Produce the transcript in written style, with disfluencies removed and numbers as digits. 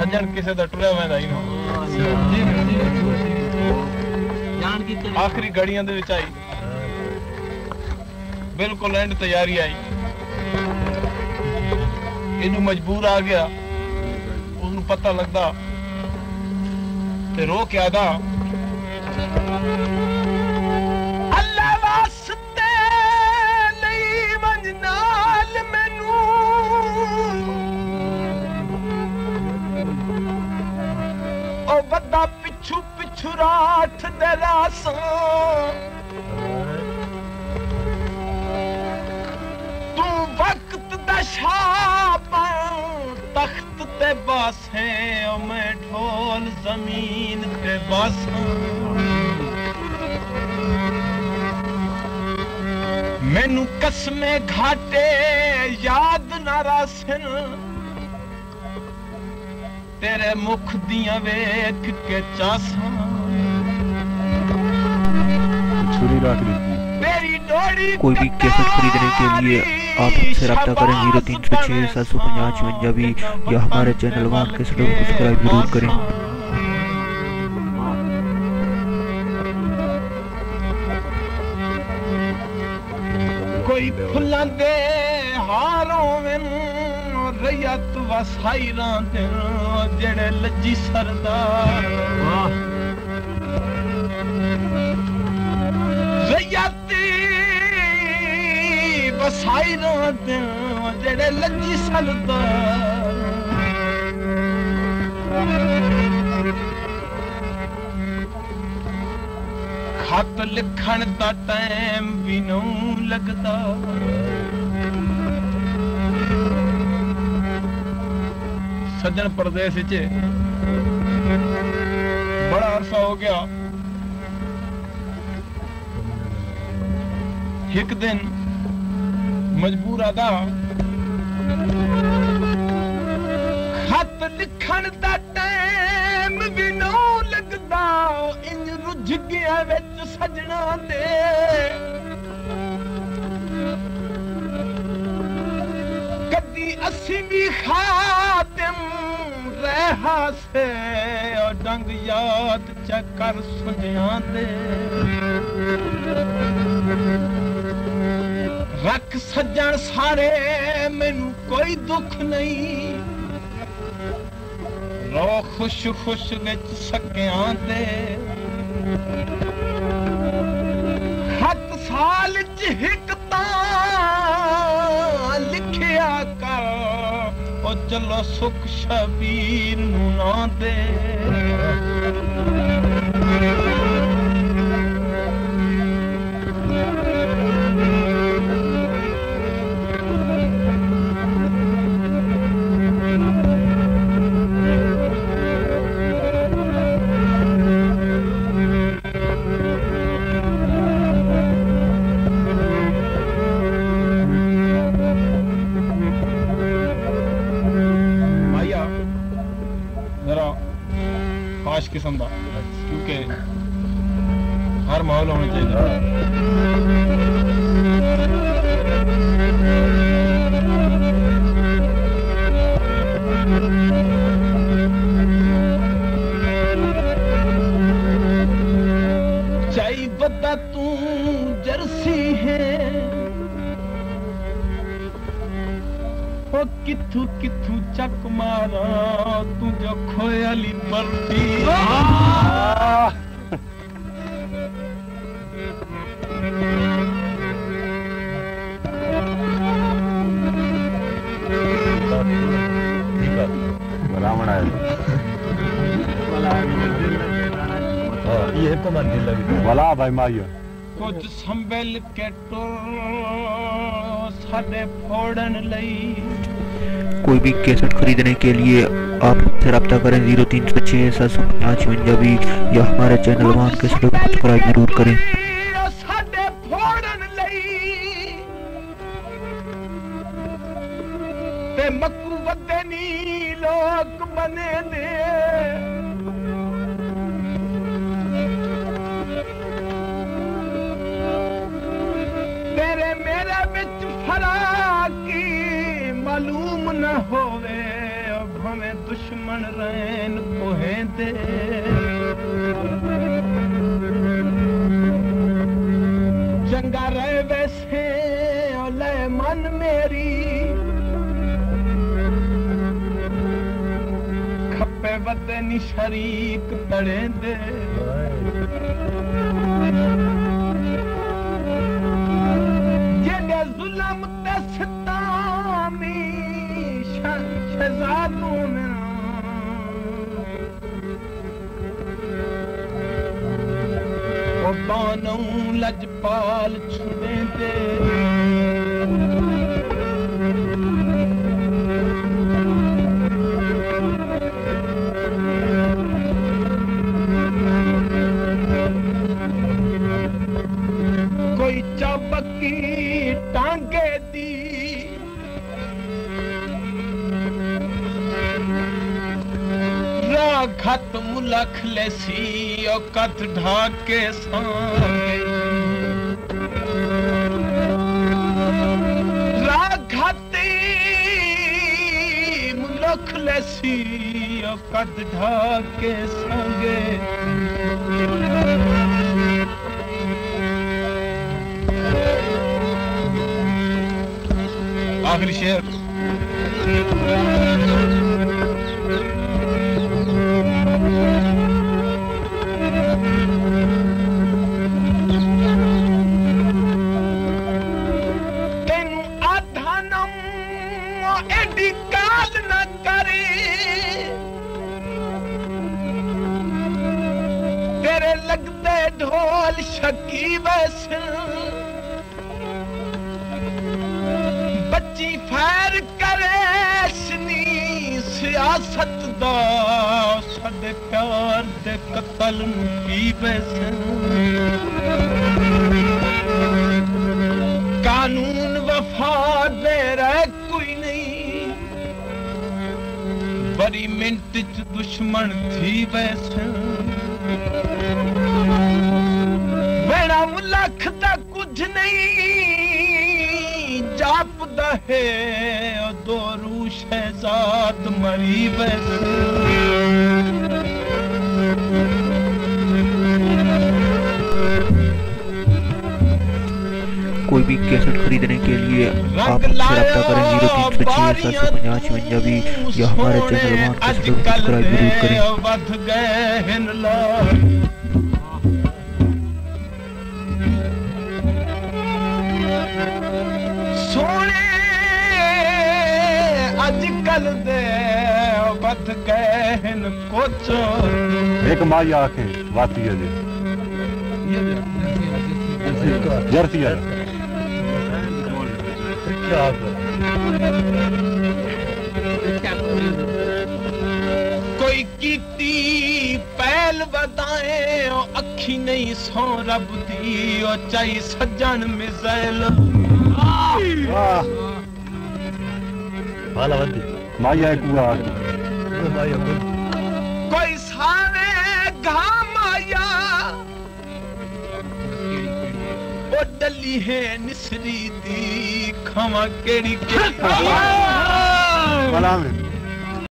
सज्जन किसे दा टुरिया वैंदा ही ना आखिरी घड़ियां दे विच आई बिल्कुल एंड तैयारी आई इनू मजबूर आ गया उसनू पता लगदा ते रो के आदा अल्लाह वास्ते नहीं मंजनाल मैनू ओ बदा पिछू पिछू रात दे रासां तू वक्त दा शाप तख्त ते बासे ओ मैं ढोल जमीन ते बासां मैनू कसमे घाटे याद ना रासन तेरे मुख दियां वेख के चासां कोई भी कैसेट खरीदने के लिए आप हमसे रब्ता करें 0306 या हमारे चैनल वान कैसेट को सब्सक्राइब जरूर करें। कोई फुल्लां दे हारों में रैयत वसाइरां दे जेड़े लज्जी सरदार रैयती वसाइरां दे जेड़े लज्जी सरदार खत लिखण दा टाइम भी नहीं लगदा सज्जन परदेस च बड़ा अरसा हो गया एक दिन मजबूर आदा खत लिखण दा टाइम भी नहीं लगदा इंज रुझ गया विच सजना दे कदी असी भी खातिम रहा से और डंग याद चकर सुनिया दे रख सज्जन सारे मैनू कोई दुख नहीं रो खुश खुश विच सकियां दे हक साल च हिक तां लिखिया कर ओ चलो सुख शबीर नू ना दे खास किस्म का क्योंकि हर माहौल होना चाहिए चाई बता तू जर्सी है किथू किथू चक मारा तू जो खोयाली बर्फी रावण आया ये तो मन दिल लगी वाला भाई माइयो कुछ संभल के टुर साडे फोड़न लई। कोई भी कैसेट खरीदने के लिए आप हमसे रब्ता करें 0306 या हमारे चैनल वान कैसेट को सब्सक्राइब जरूर करें। साडे फोड़न लई ते मक्कू वदे नी लोग बने दे तेरे मेरे विच फराकी मालूम न होवे भवे दुश्मन रहन कोहें दे चंगा रहे वैसे ओले मन मेरी खपे वदे नी शरीक तड़े दे जेडे जुल्म ते सतामी शहजादों में ओ बानों लजपाल छुड़े दे कोई चबकी टांगे दी राखत मुलख लेसी ओ कत ढाके सांगे राखती मुलख लेसी ओ कत ढाके सांगे आखिरी शेर तेनू आधा नम एडी काल न करे तेरे लगदे ढोल शकी वैसे बच्ची फैर करे सनी सियासत दा सदे प्यार दे कतल की वैसे कानून वफा दे रह कोई नहीं बड़ी मिनट च दुश्मन थी वैसे मेरा मुलख दा कुछ नहीं जाप दहे दोरू शहजाद मरी वैसे कोई भी कैसेट खरीदने के लिए आप हमसे रब्ता करें 0306 या हमारे चैनल वन कैसेट को सब्सक्राइब जरूर करें। सोने अजकल दे बद गहन कोचो एक माई आखे वाती है जी जर्सी है कोई कीती पहल बताए अखी नहीं सो रब दी ओ चाही सज्जन मिसाइल माया कोई सारे घाम आया ओ डली है निसरी दी खमा केड़ी केड़ी